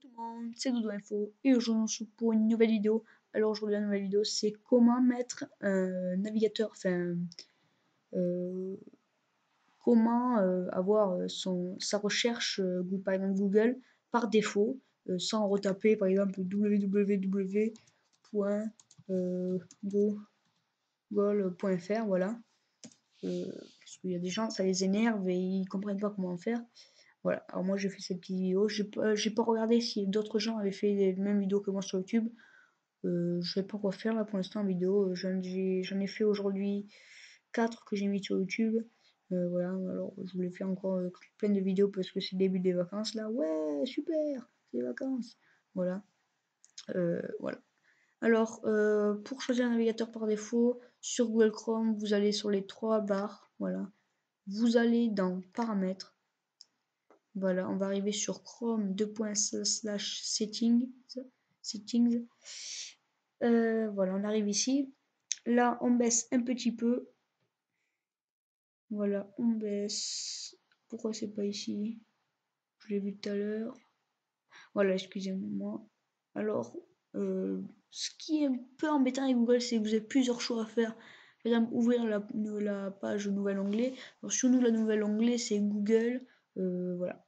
tout le monde, c'est Doudou Info et aujourd'hui on se retrouve pour une nouvelle vidéo. Alors aujourd'hui la nouvelle vidéo c'est comment mettre un navigateur, comment avoir sa recherche par exemple Google par défaut sans retaper par exemple www.google.fr, voilà. Parce qu'il y a des gens ça les énerve et ils comprennent pas comment faire. Voilà, alors moi j'ai fait cette petite vidéo, j'ai pas regardé si d'autres gens avaient fait les mêmes vidéos que moi sur YouTube. Je sais pas quoi faire là pour l'instant en vidéo, j'en ai fait aujourd'hui 4 que j'ai mis sur YouTube. Voilà, alors je voulais faire encore plein de vidéos parce que c'est le début des vacances là. Ouais, super, c'est les vacances. Voilà. Voilà. Alors, pour choisir un navigateur par défaut, sur Google Chrome, vous allez sur les 3 barres, voilà. Vous allez dans Paramètres. Voilà, on va arriver sur Chrome /settings. Voilà, on arrive ici. Là, on baisse un petit peu. Voilà, on baisse. Pourquoi c'est pas ici? Je l'ai vu tout à l'heure. Voilà, excusez-moi. Alors, ce qui est un peu embêtant avec Google, c'est que vous avez plusieurs choix à faire. Par exemple, ouvrir la page nouvel onglet. Alors, sur nous, la nouvelle onglet, c'est Google. Voilà.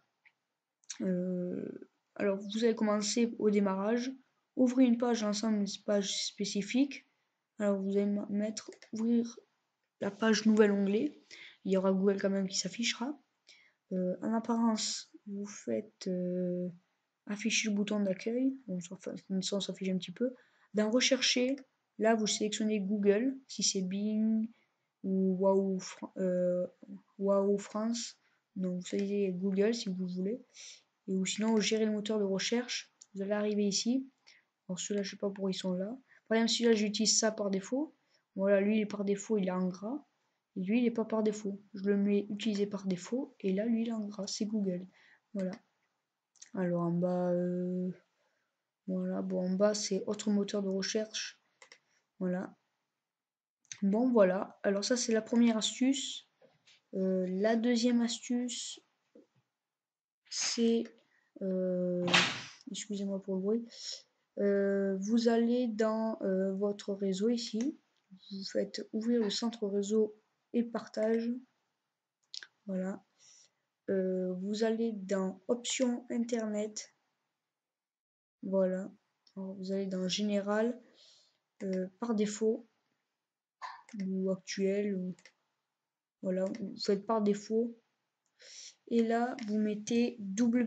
Alors, vous allez commencer au démarrage. Ouvrez une page ensemble, une page spécifique. Alors, vous allez mettre ouvrir la page nouvel onglet. Il y aura Google quand même qui s'affichera. En apparence, vous faites afficher le bouton d'accueil. Bon, ça s'affiche un petit peu. Dans rechercher, là, vous sélectionnez Google, si c'est Bing ou Wahoo France. Donc, vous choisissez Google si vous voulez. Et ou sinon, gérer le moteur de recherche. Vous allez arriver ici. Alors ceux-là, je sais pas pourquoi ils sont là. Par exemple, celui-là, j'utilise ça par défaut. Voilà, lui, il est par défaut, il est en gras. Et lui, il est pas par défaut. Je le mets utilisé par défaut. Et là, lui, il est en gras. C'est Google. Voilà. Alors en bas, voilà. Bon, en bas, c'est autre moteur de recherche. Voilà. Bon, voilà. Alors ça, c'est la première astuce. La deuxième astuce, c'est... excusez-moi pour le bruit. Vous allez dans votre réseau ici, vous faites ouvrir le centre réseau et partage. Voilà. Vous allez dans options internet. Voilà. Alors, vous allez dans général par défaut ou actuel. Voilà. Vous faites par défaut. Et là, vous mettez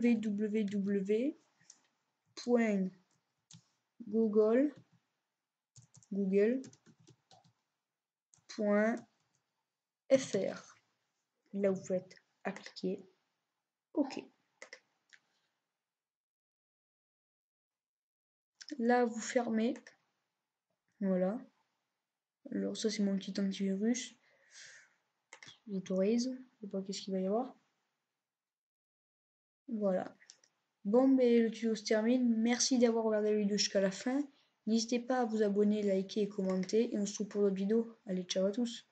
www.google.fr. Là, vous faites appliquer. OK. Là, vous fermez. Voilà. Alors ça, c'est mon petit antivirus. J'autorise. Je sais pas qu'est-ce qu'il va y avoir. Voilà. Bon, mais le tuto se termine. Merci d'avoir regardé la vidéo jusqu'à la fin. N'hésitez pas à vous abonner, liker et commenter. Et on se retrouve pour d'autres vidéos. Allez, ciao à tous.